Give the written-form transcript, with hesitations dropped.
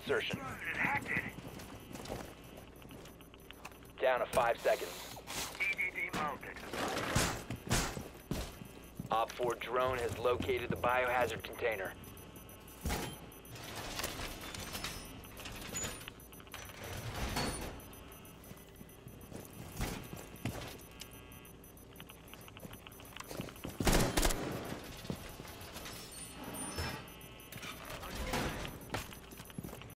Insertion. Down to 5 seconds. EDD mounted. Op 4 drone has located the biohazard container.